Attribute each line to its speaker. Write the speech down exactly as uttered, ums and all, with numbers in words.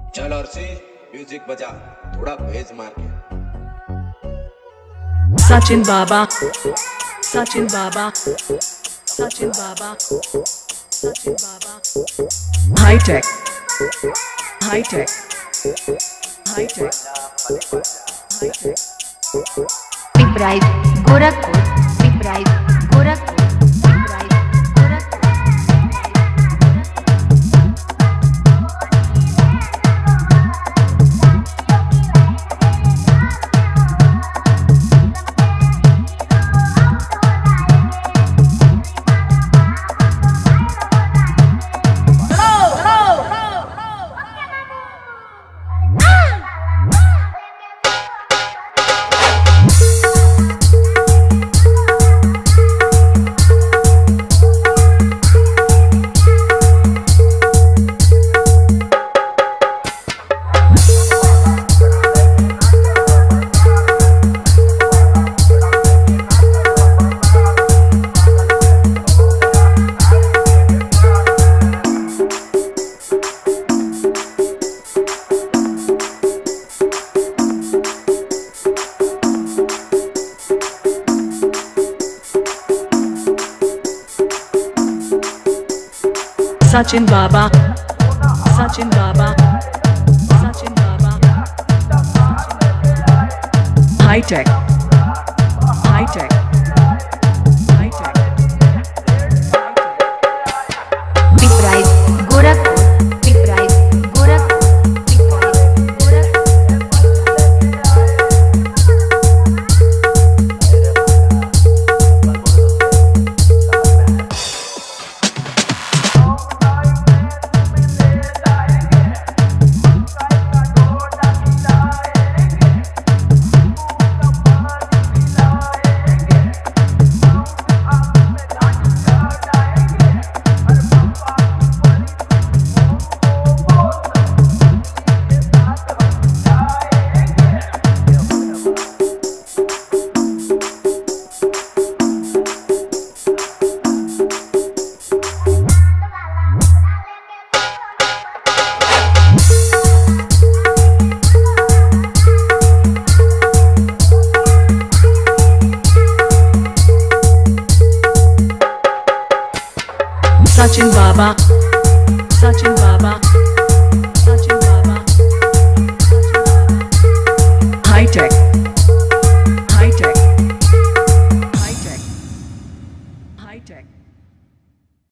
Speaker 1: चल और सी म्यूजिक बजा, थोड़ा बेस मार के।
Speaker 2: Sachin Baba, Sachin Baba, Sachin Baba, Sachin Baba. High tech, high tech, high tech, high tech.
Speaker 3: Pipraich Gorakhpur, Pipraich Gorakhpur, Pipraich Gorakhpur.
Speaker 2: Sachin Baba, Sachin Baba, Sachin Baba. High tech, high tech, high tech.
Speaker 3: Pipraich Gorakhpur, Pipraich Gorakhpur, Pipraich
Speaker 2: Sachin Baba, Sachin Baba, Sachin Baba, Sachin Baba. High tech.